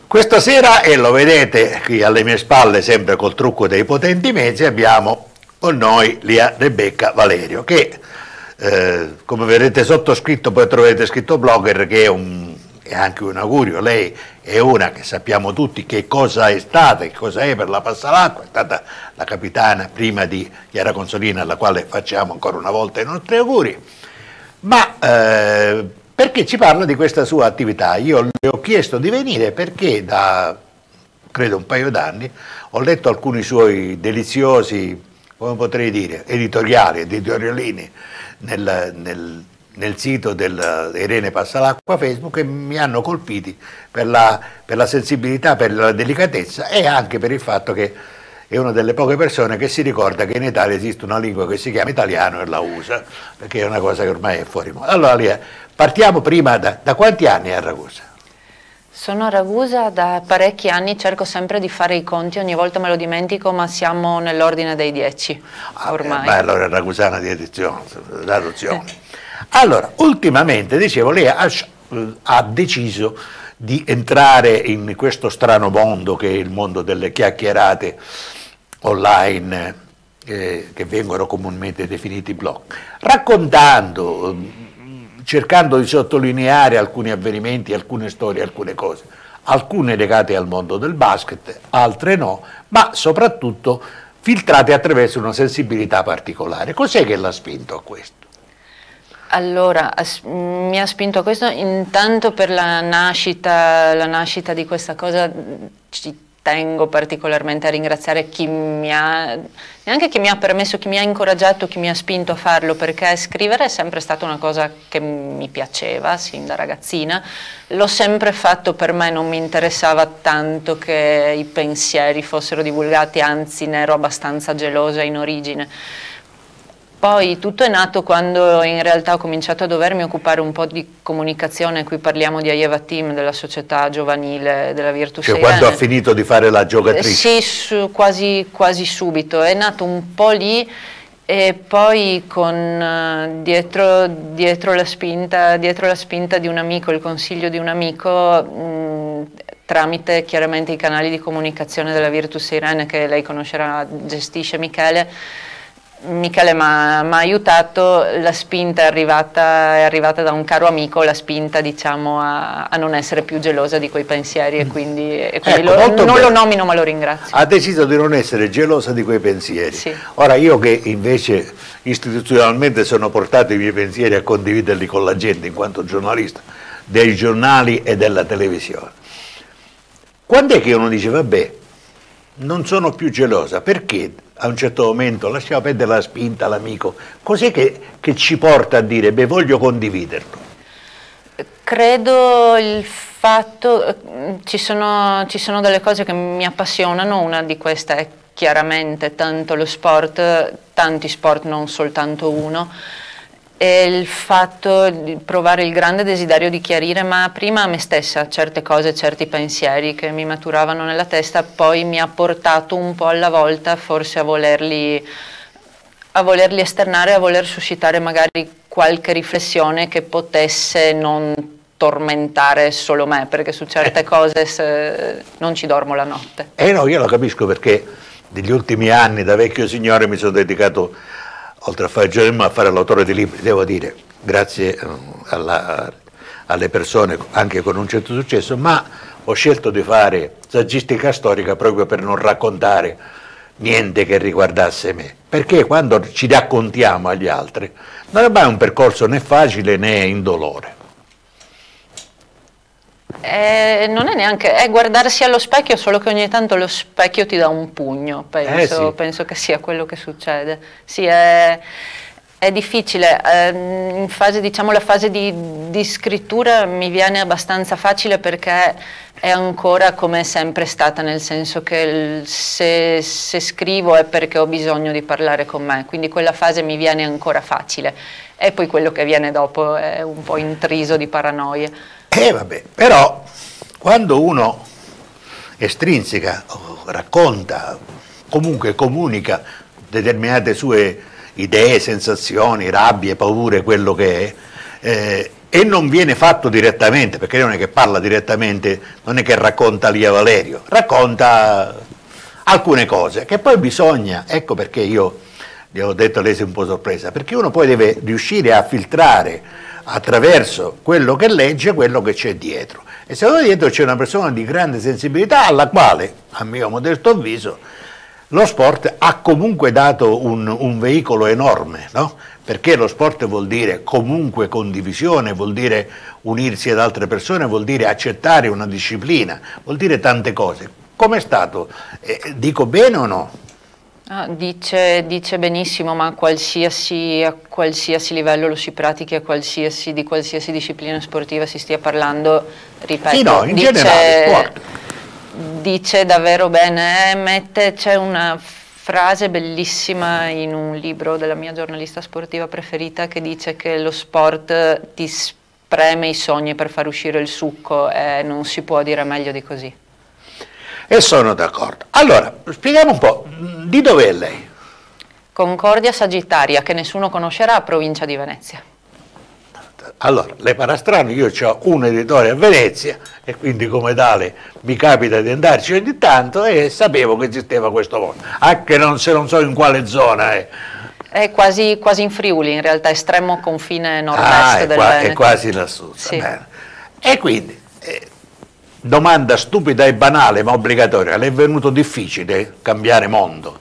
Questa sera, e lo vedete qui alle mie spalle, sempre col trucco dei potenti mezzi, abbiamo con noi Lia Rebecca Valerio, che come vedete sottoscritto, poi troverete scritto blogger, che è anche un augurio. Lei è una che sappiamo tutti che cosa è stata, che cosa è per la Passalacqua, è stata la capitana prima di Chiara Consolina, alla quale facciamo ancora una volta i nostri auguri, ma perché ci parla di questa sua attività. Io le ho chiesto di venire perché da, credo, un paio d'anni ho letto alcuni suoi deliziosi, come potrei dire, editorialini nel sito del Irene Passalacqua Facebook, e mi hanno colpiti per la sensibilità, per la delicatezza e anche per il fatto che è una delle poche persone che si ricorda che in Italia esiste una lingua che si chiama italiano e la usa, perché è una cosa che ormai è fuori moda. Allora Lia, partiamo prima da quanti anni è a Ragusa? Sono a Ragusa da parecchi anni, cerco sempre di fare i conti, ogni volta me lo dimentico, ma siamo nell'ordine dei 10 ormai. Beh, allora è ragusana di adozione. Allora, ultimamente, dicevo, lei ha deciso di entrare in questo strano mondo che è il mondo delle chiacchierate online, che vengono comunemente definiti blog, raccontando, cercando di sottolineare alcuni avvenimenti, alcune storie, alcune cose, alcune legate al mondo del basket, altre no, ma soprattutto filtrate attraverso una sensibilità particolare. Cos'è che l'ha spinto a questo? Allora, mi ha spinto a questo intanto per la nascita di questa cosa. Ci tengo particolarmente a ringraziare chi mi ha, neanche chi mi ha permesso, chi mi ha incoraggiato, chi mi ha spinto a farlo, perché scrivere è sempre stata una cosa che mi piaceva sin da ragazzina, l'ho sempre fatto per me, non mi interessava tanto che i pensieri fossero divulgati, anzi ne ero abbastanza gelosa in origine. Poi tutto è nato quando in realtà ho cominciato a dovermi occupare un po' di comunicazione. Qui parliamo di Aieva Team, della società giovanile della Virtus Cioè Irene. quando ha finito di fare la giocatrice? Sì, quasi subito, è nato un po' lì, e poi con dietro la spinta di un amico, il consiglio di un amico, tramite chiaramente i canali di comunicazione della Virtus Irene, che lei conoscerà, gestisce Michele mi ha aiutato. La spinta è arrivata da un caro amico, la spinta, diciamo, a non essere più gelosa di quei pensieri, e quindi ecco, non lo nomino ma lo ringrazio. Ha deciso di non essere gelosa di quei pensieri. Sì. Ora io, che invece istituzionalmente sono portato i miei pensieri a condividerli con la gente in quanto giornalista dei giornali e della televisione, quando è che uno dice vabbè, non sono più gelosa? Perché a un certo momento lasciamo perdere la spinta, l'amico? Cos'è che ci porta a dire beh, voglio condividerlo? Credo il fatto, ci sono delle cose che mi appassionano, una di queste è chiaramente tanto lo sport, tanti sport, non soltanto uno, e il fatto di provare il grande desiderio di chiarire, ma prima a me stessa, certe cose, certi pensieri che mi maturavano nella testa, poi mi ha portato un po' alla volta forse a volerli esternare, a voler suscitare magari qualche riflessione che potesse non tormentare solo me, perché su certe cose non ci dormo la notte. No, io lo capisco, perché negli ultimi anni da vecchio signore mi sono dedicato, oltre a fare il giornalismo, a fare l'autore di libri, devo dire, grazie alle persone anche con un certo successo, ma ho scelto di fare saggistica storica proprio per non raccontare niente che riguardasse me, perché quando ci raccontiamo agli altri non è mai un percorso né facile né indolore. Non è neanche, è guardarsi allo specchio, solo che ogni tanto lo specchio ti dà un pugno, sì. Penso che sia quello che succede. Sì, è difficile, in fase, diciamo, la fase di scrittura mi viene abbastanza facile, perché è ancora come è sempre stata, nel senso che se scrivo è perché ho bisogno di parlare con me, quindi quella fase mi viene ancora facile, e poi quello che viene dopo è un po' intriso di paranoie. Vabbè, però quando uno estrinseca, racconta, comunque comunica determinate sue idee, sensazioni, rabbie, paure, quello che è, e non viene fatto direttamente, perché non è che parla direttamente, non è che racconta Lia Valerio, racconta alcune cose che poi bisogna, ecco perché io gli ho detto, lei si è un po' sorpresa, perché uno poi deve riuscire a filtrare attraverso quello che legge quello che c'è dietro, e secondo me dietro c'è una persona di grande sensibilità alla quale, a mio modesto avviso, lo sport ha comunque dato un veicolo enorme, no? Perché lo sport vuol dire comunque condivisione, vuol dire unirsi ad altre persone, vuol dire accettare una disciplina, vuol dire tante cose. Com'è stato? Dico bene o no? Ah, dice benissimo, ma a qualsiasi livello lo si pratichi, di qualsiasi disciplina sportiva si stia parlando, ripeto, sì, no, in generale, sport. Dice davvero bene, c'è una frase bellissima in un libro della mia giornalista sportiva preferita che dice che lo sport ti spreme i sogni per far uscire il succo, e non si può dire meglio di così. E sono d'accordo. Allora, spieghiamo un po', di dov'è lei? Concordia Sagittaria, che nessuno conoscerà, provincia di Venezia. Allora, le farà strano, io ho un editore a Venezia e quindi come tale mi capita di andarci ogni tanto e sapevo che esisteva questo mondo, anche se non so in quale zona è. È quasi in Friuli, in realtà estremo confine nord-est del Veneto. È quasi lassù. Sì. E quindi, domanda stupida e banale ma obbligatoria, le è venuto difficile cambiare mondo?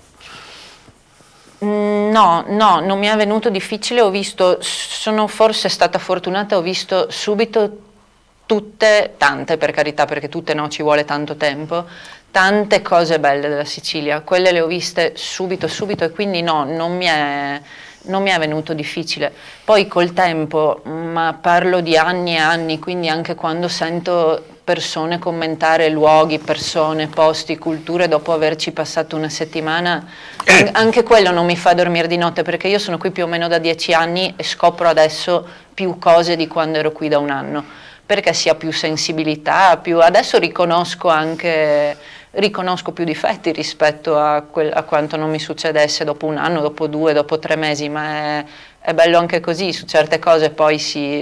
No, non mi è venuto difficile, sono forse stata fortunata, ho visto subito tante per carità, perché tutte no, ci vuole tanto tempo, tante cose belle della Sicilia, quelle le ho viste subito e quindi no, non mi è venuto difficile. Poi col tempo, ma parlo di anni e anni, quindi anche quando sento persone commentare luoghi, persone, posti, culture dopo averci passato una settimana, anche quello non mi fa dormire di notte, perché io sono qui più o meno da 10 anni e scopro adesso più cose di quando ero qui da un anno, perché si ha più sensibilità, adesso riconosco più difetti rispetto a quanto non mi succedesse dopo un anno, dopo 2, dopo 3 mesi, ma è bello anche così, su certe cose poi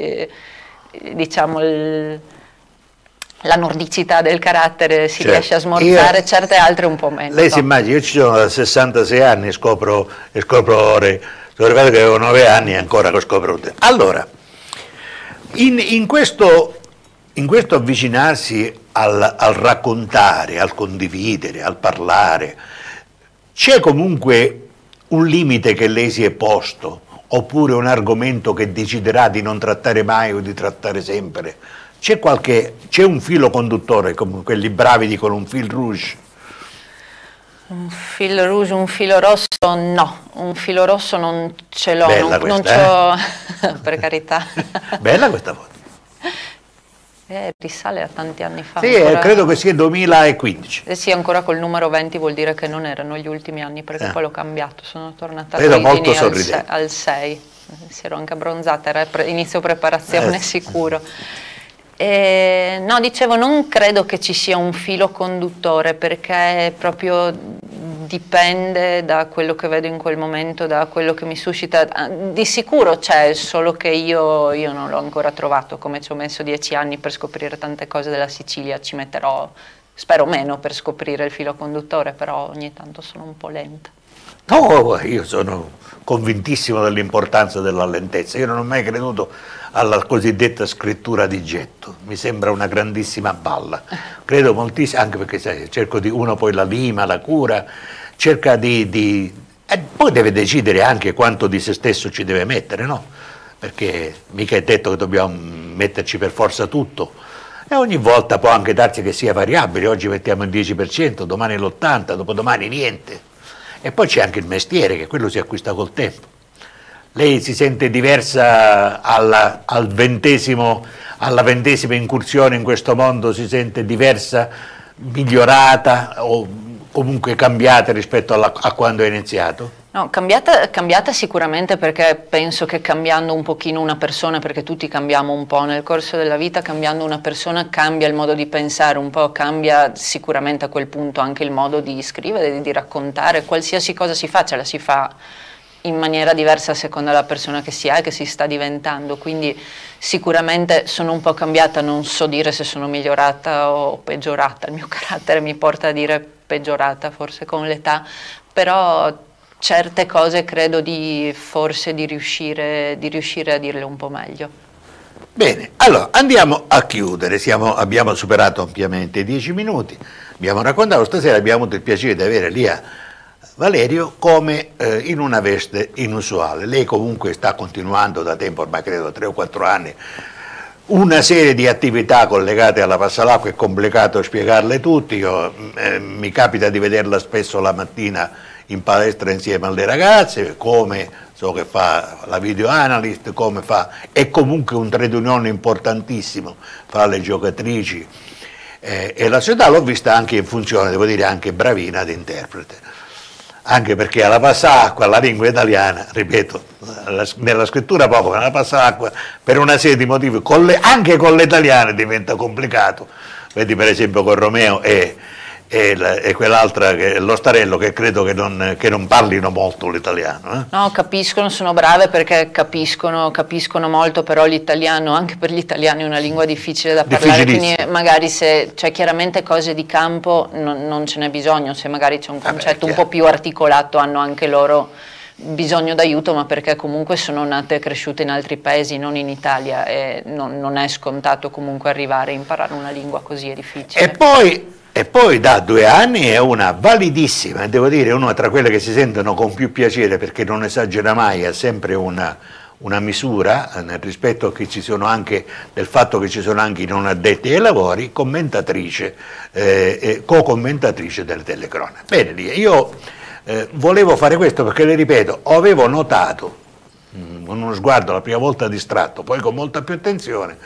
la nordicità del carattere si riesce a smorzare, certe altre un po' meno. Lei si immagina, io ci sono da 66 anni e scopro ore, sono arrivato che avevo 9 anni e ancora lo scopro. Allora, in questo avvicinarsi al raccontare, al condividere, al parlare, c'è comunque un limite che lei si è posto, oppure un argomento che deciderà di non trattare mai o di trattare sempre? C'è un filo conduttore, come quelli bravi dicono un fil rouge? Un fil rouge, un filo rosso no, un filo rosso non ce l'ho, non c'ho, per carità. Bella questa foto. Risale a tanti anni fa. Sì, credo che sia 2015. Sì, ancora col numero 20 vuol dire che non erano gli ultimi anni, perché poi l'ho cambiato, sono tornata al 6, si ero anche abbronzata, era inizio preparazione sicuro. No, dicevo, non credo che ci sia un filo conduttore, perché proprio dipende da quello che vedo in quel momento, da quello che mi suscita. Di sicuro c'è, solo che io non l'ho ancora trovato, come ci ho messo 10 anni per scoprire tante cose della Sicilia, ci metterò, spero meno, per scoprire il filo conduttore, però ogni tanto sono un po' lenta. No, io sono convintissimo dell'importanza della lentezza, io non ho mai creduto alla cosiddetta scrittura di getto, mi sembra una grandissima balla, credo moltissimo, anche perché sai, uno poi la lima, la cura, cerca e poi deve decidere anche quanto di se stesso ci deve mettere, no? Perché mica è detto che dobbiamo metterci per forza tutto, e ogni volta può anche darsi che sia variabile, oggi mettiamo il 10%, domani l'80%, dopodomani niente. E poi c'è anche il mestiere, che quello si acquista col tempo. Lei si sente diversa alla 20ª incursione in questo mondo, si sente diversa, migliorata o comunque cambiata rispetto a quando è iniziato? No, cambiata sicuramente, perché penso che cambiando un pochino una persona, perché tutti cambiamo un po' nel corso della vita, cambiando una persona cambia il modo di pensare un po', cambia sicuramente a quel punto anche il modo di scrivere, di raccontare, qualsiasi cosa si faccia, la si fa in maniera diversa a seconda della persona che si è e che si sta diventando, quindi sicuramente sono un po' cambiata, non so dire se sono migliorata o peggiorata, il mio carattere mi porta a dire peggiorata forse con l'età, però certe cose credo forse di riuscire a dirle un po' meglio. Bene, allora andiamo a chiudere, abbiamo superato ampiamente i 10 minuti, abbiamo raccontato, stasera abbiamo avuto il piacere di avere Lia Valerio come in una veste inusuale. Lei comunque sta continuando da tempo, ormai credo 3 o 4 anni, una serie di attività collegate alla Passalacqua. È complicato spiegarle tutte, mi capita di vederla spesso la mattina in palestra insieme alle ragazze, come so che fa la video analyst, come fa, è comunque un trade union importantissimo fra le giocatrici e la società. L'ho vista anche in funzione, devo dire, anche bravina ad interprete, anche perché alla Passalacqua la lingua italiana, ripeto, nella scrittura poco, ma nella Passalacqua per una serie di motivi, anche con le italiane diventa complicato. Vedi per esempio con Romeo e quell'altra, lo Starello, che credo che non parlino molto l'italiano. No, capiscono, sono brave perché capiscono molto, però l'italiano, anche per gli italiani, è una lingua difficile da parlare, quindi magari se c'è chiaramente cose di campo non ce n'è bisogno, se magari c'è un concetto un po' più articolato hanno anche loro bisogno d'aiuto, ma perché comunque sono nate e cresciute in altri paesi, non in Italia, e non è scontato comunque arrivare a imparare una lingua così, è difficile. E poi da 2 anni è una validissima, devo dire, una tra quelle che si sentono con più piacere, perché non esagera mai, ha sempre una misura nel rispetto che ci sono anche del fatto che ci sono anche i non addetti ai lavori, commentatrice, co-commentatrice delle telecronache. Bene, io volevo fare questo perché, le ripeto, avevo notato con uno sguardo la prima volta distratto, poi con molta più attenzione,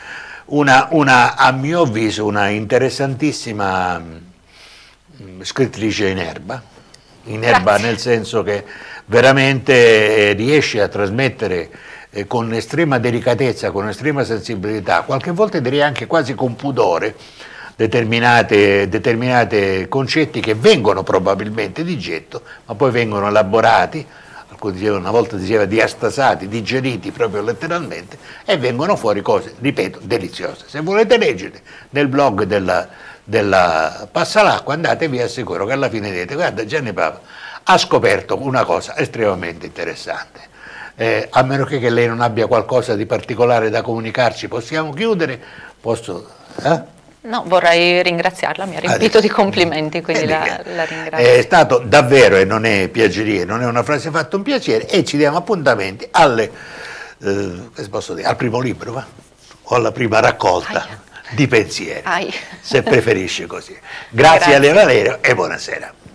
a mio avviso, una interessantissima scrittrice in erba nel senso che veramente riesce a trasmettere con estrema delicatezza, con estrema sensibilità, qualche volta direi anche quasi con pudore, determinate concetti che vengono probabilmente di getto, ma poi vengono elaborati, una volta diceva diastasati, digeriti proprio letteralmente, e vengono fuori cose, ripeto, deliziose. Se volete leggere nel blog della Passalacqua, andatevi, assicuro che alla fine dite: guarda, Gianni Papa ha scoperto una cosa estremamente interessante. A meno che lei non abbia qualcosa di particolare da comunicarci, possiamo chiudere? Posso? No, vorrei ringraziarla, mi ha riempito di complimenti, quindi la ringrazio. È stato davvero, e non è piaceria, non è una frase fatta, un piacere, e ci diamo appuntamenti al primo libro, o alla prima raccolta di pensieri, se preferisce così. Grazie a Lia Valerio e buonasera.